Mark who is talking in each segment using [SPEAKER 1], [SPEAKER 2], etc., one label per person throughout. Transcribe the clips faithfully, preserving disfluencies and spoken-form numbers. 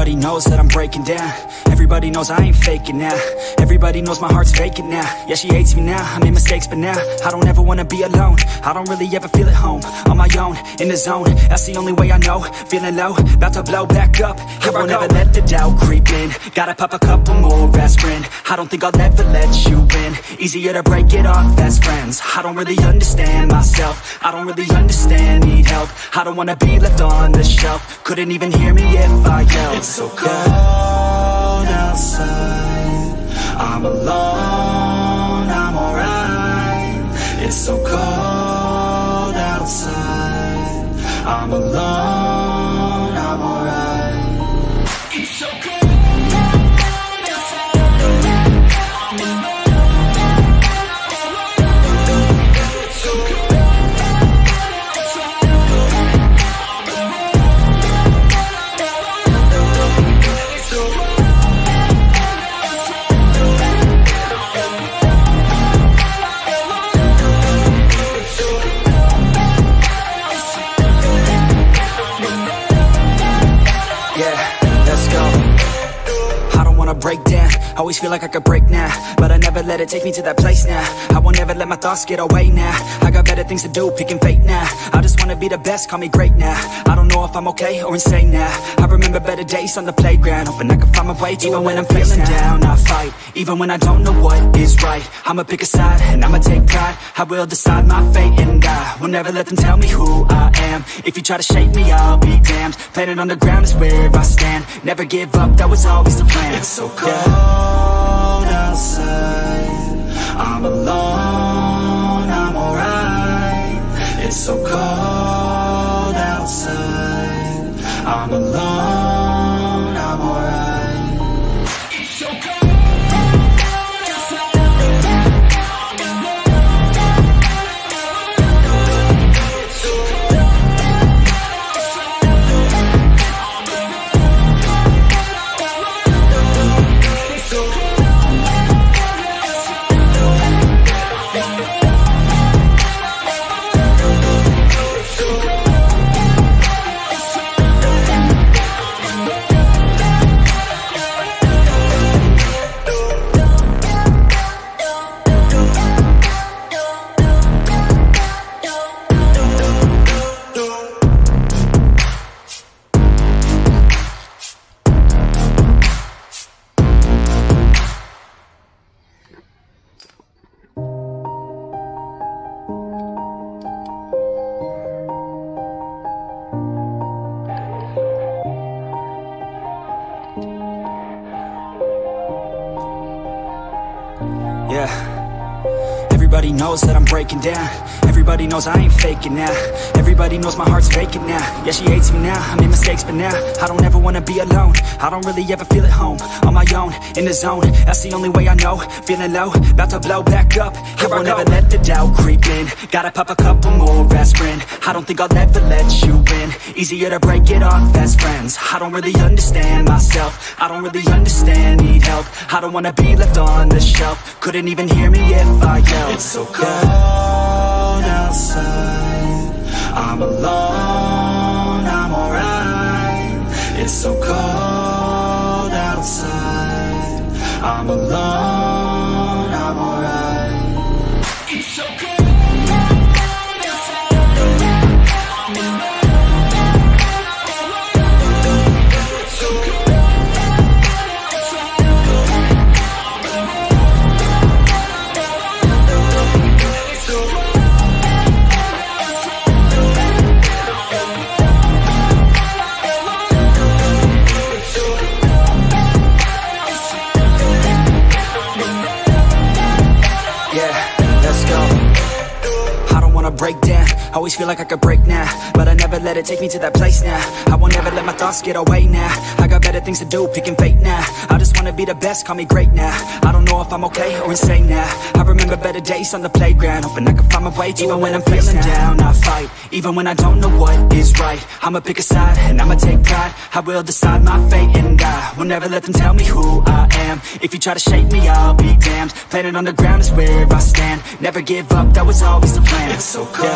[SPEAKER 1] Everybody knows that I'm breaking down. Everybody knows I ain't faking now. Everybody knows my heart's faking now. Yeah, she hates me now, I made mistakes but now I don't ever wanna be alone. I don't really ever feel at home. On my own, in the zone, that's the only way I know. Feeling low, about to blow back up. Here I won't ever let the doubt creep in. Gotta pop a couple more aspirin. I don't think I'll ever let you in. Easier to break it off as friends. I don't really understand myself. I don't really understand, need help. I don't wanna be left on the shelf. Couldn't even hear me if I yelled. It's so cold outside, I'm alone, I'm alright. It's so cold outside, I'm alone, I'm alright. It's so cold. Break down, always feel like I could break now, but I never let it take me to that place now. I won't ever let my thoughts get away now. I got better things to do, picking fate now. I just wanna be the best, call me great now. I don't know if I'm okay or insane now. I remember better days on the playground, hoping I can find my way to even when I'm feeling down. I fight, even when I don't know what is right. I'ma pick a side, and I'ma take pride. I will decide my fate, and I will never let them tell me who I am. If you try to shake me, I'll be damned. Planet on the ground is where I stand. Never give up, that was always the plan. It's so cold outside, I'm alone, I'm alright. It's so cold outside, I'm alone, I'm alright. It's so cold. Yeah, everybody knows that I'm breaking down. Everybody knows I ain't faking now. Everybody knows my heart's faking now. Yeah, she hates me now, I made mistakes but now I don't ever wanna be alone. I don't really ever feel at home. On my own, in the zone, that's the only way I know. Feeling low, about to blow back up. Here I won't ever let the doubt creep in. Gotta pop a couple more aspirin. I don't think I'll ever let you in. Easier to break it off as friends. I don't really understand myself. I don't really understand, need help. I don't wanna be left on the shelf. Couldn't even hear me if I yelled. It's so cold outside, I'm alone, I'm alright. It's so cold outside, I'm alone, I'm alright. It's so cold. Break down, always feel like I could break now, but I never let it take me to that place now. I won't ever let my thoughts get away now. I got better things to do, picking fate now. I just wanna be the best, call me great now. I don't know if I'm okay or insane now. I remember better days on the playground, hoping I can find my way to even when I'm feeling down. I fight, even when I don't know what is right. I'ma pick a side, and I'ma take pride. I will decide my fate, and I will never let them tell me who I am. If you try to shake me, I'll be damned. Planet on the ground is where I stand. Never give up, that was always the plan. It's so cold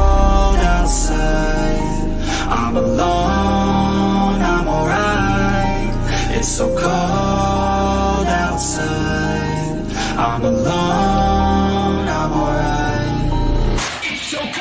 [SPEAKER 1] outside, I'm alone, I'm alright. It's so cold outside. I'm alone, I'm alright. It's so cold.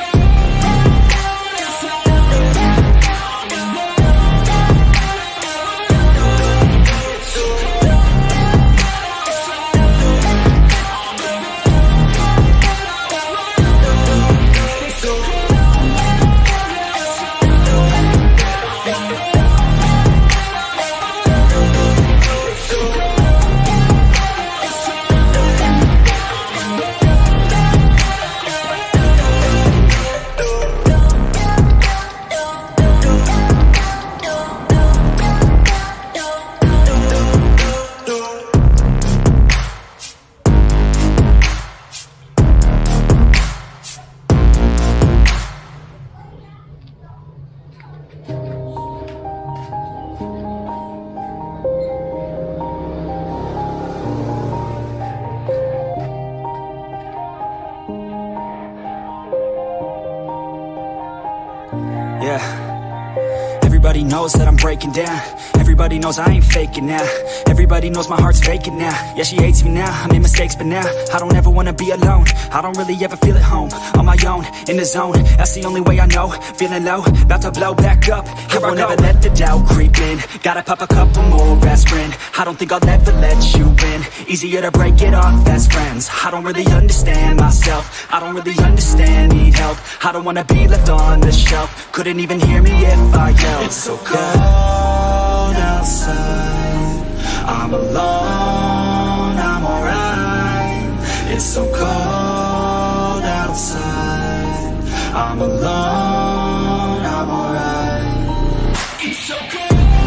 [SPEAKER 2] Yeah. Everybody knows that I'm breaking down. Everybody knows I ain't faking now. Everybody knows my heart's faking now. Yeah, she hates me now, I made mistakes, but now I don't ever wanna be alone. I don't really ever feel at home. On my own, in the zone, that's the only way I know. Feeling low, about to blow back up. Here I won't ever let the doubt creep in. Gotta pop a couple more aspirin. I don't think I'll ever let you in. Easier to break it off as friends. I don't really understand myself. I don't really understand, need help. I don't wanna be left on the shelf. Couldn't even hear me if I yelled.
[SPEAKER 1] It's so cold outside. I'm alone, I'm alright. It's so cold outside. I'm alone, I'm alright. It's so cold.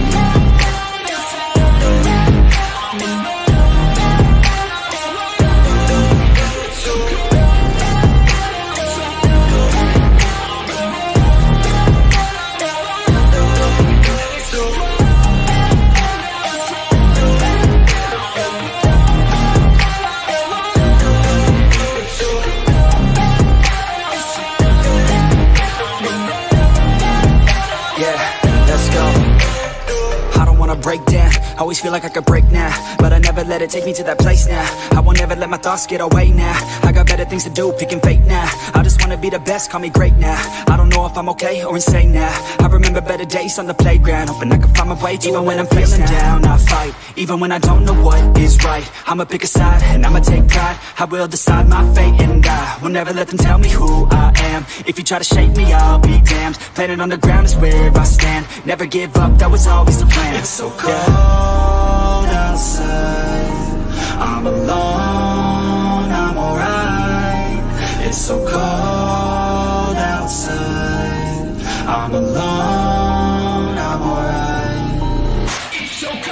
[SPEAKER 2] Break down, always feel like I could break now, but I never let it take me to that place now. I won't ever let my thoughts get away now. I got better things to do, picking fate now. I just wanna be the best, call me great now. I don't know if I'm okay or insane now. I remember better days on the playground, hoping I can find my way to even when I'm feeling down. I fight, even when I don't know what is right. I'ma pick a side, and I'ma take pride. I will decide my fate, and I will never let them tell me who I am. If you try to shake me, I'll be damned. Planet on the ground is where I stand. Never give up, that was always the plan.
[SPEAKER 1] It's so cold outside. I'm alone, I'm alright. It's so cold outside. I'm alone, I'm alright. It's so cold.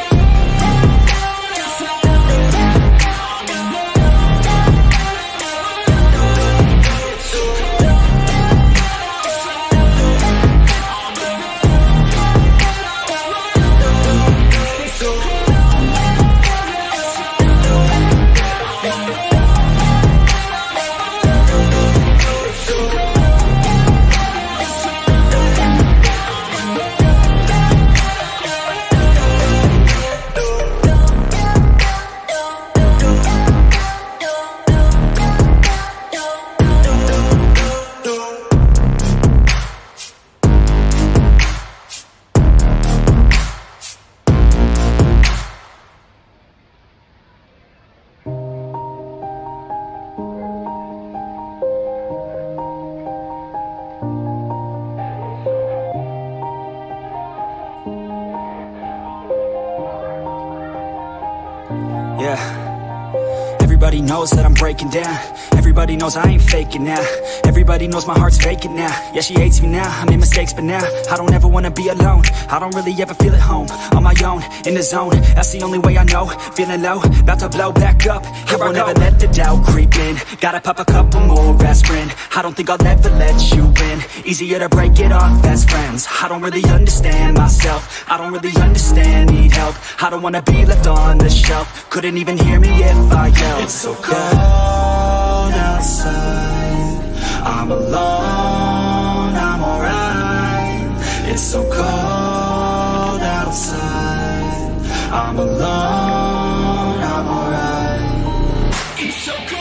[SPEAKER 2] Yeah. Everybody knows that I'm breaking down. Everybody knows I ain't faking now. Everybody knows my heart's faking now. Yeah, she hates me now, I made mistakes, but now I don't ever wanna be alone. I don't really ever feel at home. On my own, in the zone, that's the only way I know. Feeling low, about to blow back up. Here I won't ever let the doubt creep in. Gotta pop a couple more aspirin. I don't think I'll ever let you in. Easier to break it off as friends. I don't really understand myself. I don't really understand, need help. I don't wanna be left on the shelf. Couldn't even hear me if I yelled.
[SPEAKER 1] It's so cold outside. I'm alone, I'm alright. It's so cold outside.
[SPEAKER 2] I'm alone, I'm alright. It's so cold.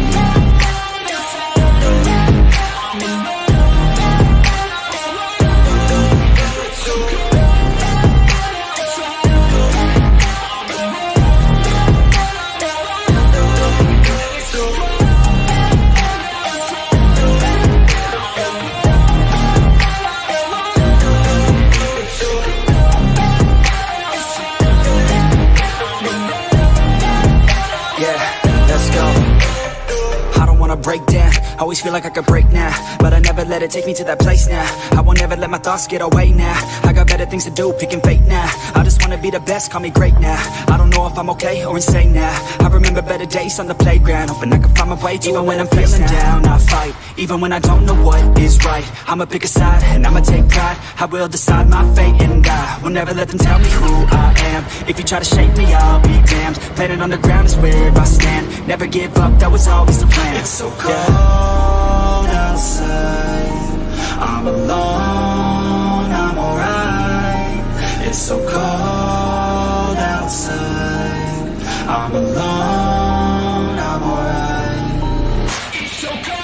[SPEAKER 1] Break down, always feel like I could break now, but I never let it take me to that place now. I won't ever let my thoughts get away now. I got better things to do, picking fate now. I just wanna be the best, call me great now. I don't know if I'm okay or insane now. I remember better days on the playground, hoping I can find my way. Even when I'm feeling down, I fight. Even when I don't know what is right, I'ma pick a side and I'ma take pride. I will decide my fate and I will never let them tell me who I am. If you try to shake me, I'll be damned. Planet on the ground is where I stand. Never give up, that was always the plan.
[SPEAKER 2] It's so cold outside, I'm alone, I'm alright. It's so cold outside, I'm alone, I'm alright. It's so cold.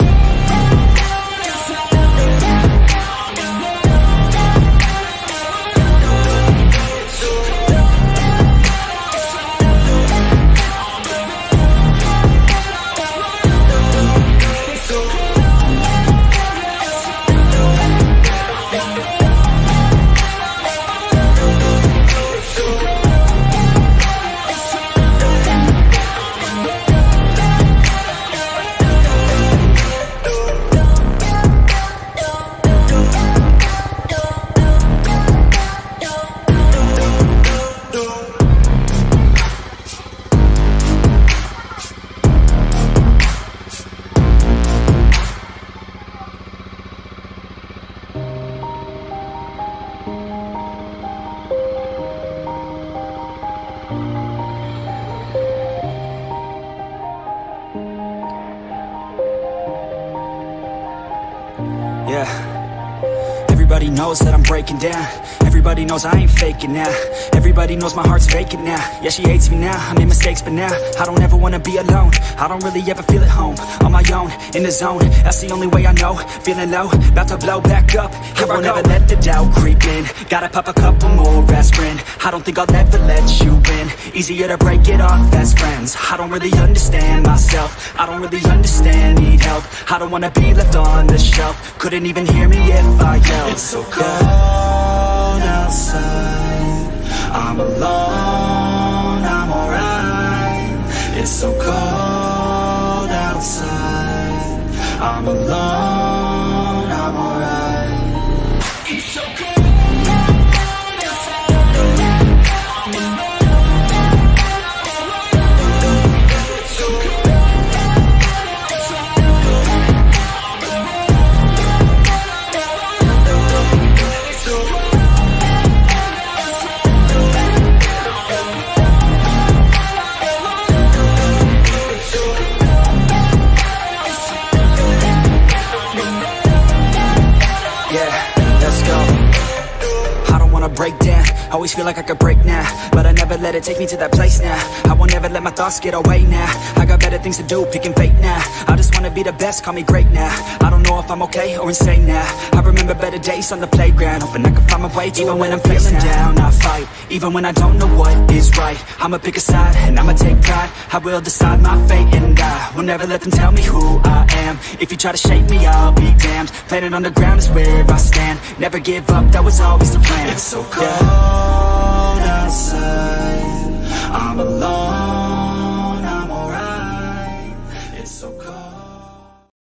[SPEAKER 1] Yeah, everybody knows that I'm breaking down. Everybody knows I ain't faking now. Everybody knows my heart's vacant now. Yeah, she hates me now, I made mistakes but now I don't ever wanna be alone. I don't really ever feel at home. On my own, in the zone, that's the only way I know. Feeling low, about to blow back up. Here I won't ever let the doubt creep in. Gotta pop a couple more aspirin. I don't think I'll ever let you in. Easier to break it off as friends. I don't really understand myself. I don't really understand, need help. I don't wanna be left on the shelf. Couldn't even hear me if I yelled.
[SPEAKER 2] It's so cold outside, I'm alone, I'm alright. It's so cold outside, I'm alone, I'm alright. It's so cold.
[SPEAKER 1] Break down, always feel like I could break now, but I never let it take me to that place now. I won't ever let my thoughts get away now. I got better things to do, picking fate now. I just wanna be the best, call me great now. I don't know if I'm okay or insane now. I remember better days on the playground, hoping I can find my way. Even when I'm feeling down, I fight. Even when I don't know what is right, I'ma pick a side and I'ma take pride. I will decide my fate and I will never let them tell me who I am. If you try to shake me, I'll be damned. Planet on the ground is where I stand. Never give up, that was always the plan.
[SPEAKER 2] It's so cold outside, I'm alone.